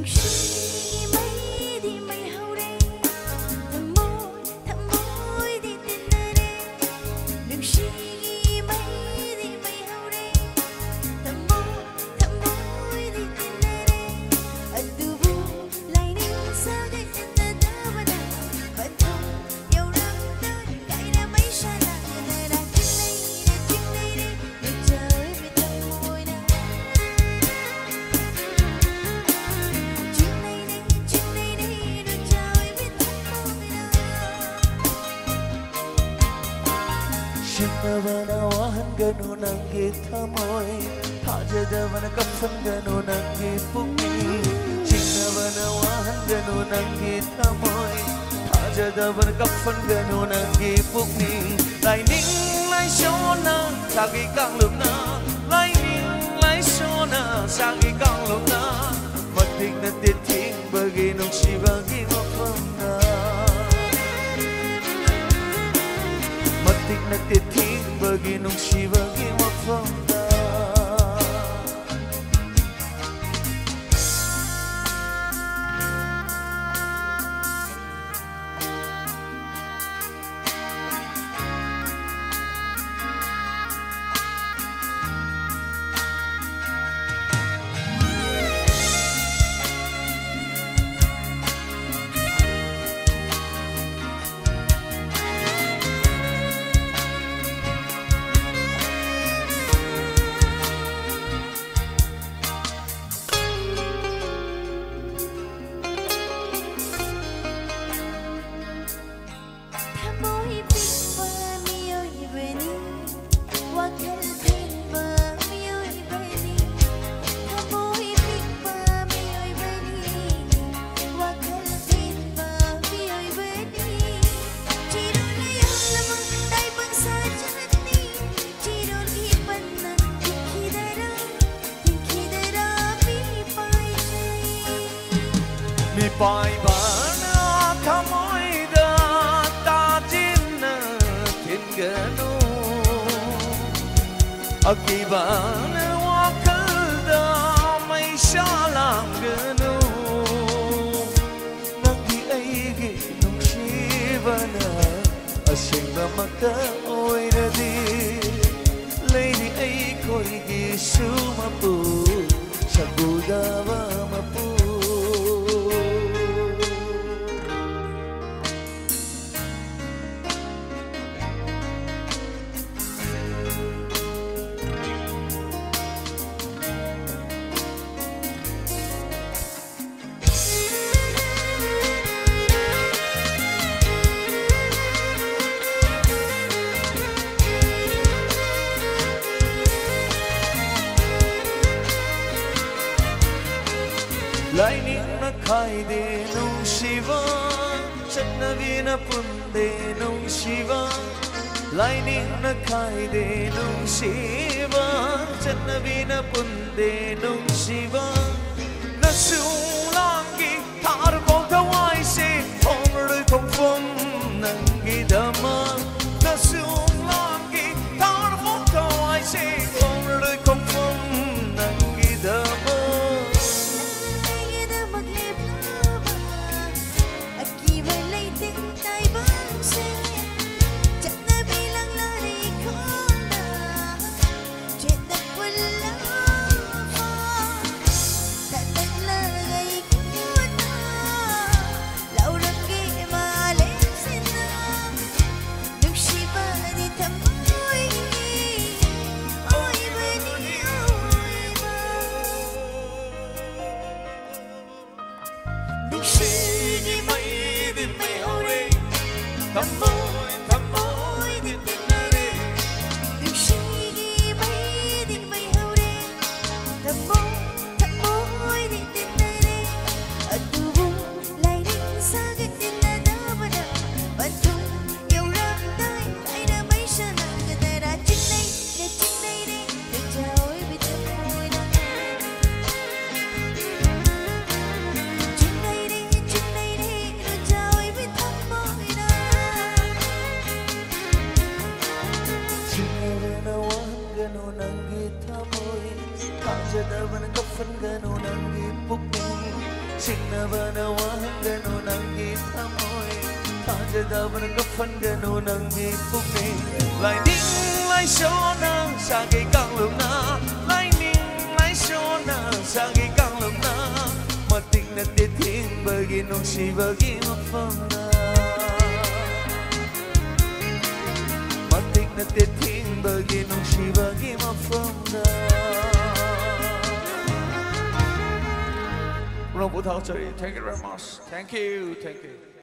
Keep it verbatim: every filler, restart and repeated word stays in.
gano ng gitamoy Hajadawan na kapsan gano ng gipugni Sinawanawahan gano ng gitamoy Hajadawan na kapsan gano ng gipugni Lai ning lai shona Sagi kang lục na Lai ning lai shona Sagi kang lục na Matik na titing Bagi nung si bagi mapam na Matik na titing Bagi nung si bagi mapam na Pai bana thamoi da ta jin thiên gano aki bana wakal da mai sha lang gano nangi ai gi nung shivana asing ba maka oi na di lady ai koi gi sumapu saguda ba mapu Lai ning na khai de nung shiva Channavi na pun de nung shiva Lai ning na khai de nung shiva Channavi na pun de nung shiva Na sung lang gi thar bol thawai se Phong rơi không phong nang gi dhamma Na sung lang gi thar bol thawai se Phong rơi không phong nang gi dhamma Thăm môi, thăm môi, điên điên na đi. Đừng suy nghĩ mấy điên mây hao đi. Thăm môi, thăm môi, điên điên na đi. Ở tu bu lại đi xa cái điên na đó mà đã. Bạn không yêu răng tay, lại đã mấy sao nào người ta đã chính đây, để chính đây đi, để chào ơi vì thăm môi đó. Chính đây đi, chính đây đi, để chào ơi vì thăm môi đó. Gano ng gitamoy Hajadawan ng kapsan gano ng gipugni ಚಿನ್ನವನವ ಹಂಗನು ನಂಗೆ ತಮೋಯ್ ತಾಜದವನ ಫಂಗನು ನಂಗೆ ಪುಗ್ನೆ lại ninh lại số na sang cái càng lùng na lại ninh lại số na sang cái càng lùng na mà tình là tiết thiên bởi vì nông si bởi vì mà phong na mà tình là tiết thiên bởi vì nông si bởi vì mà phong na Rong Vũ Thảo, thank you very much. Thank you, thank you.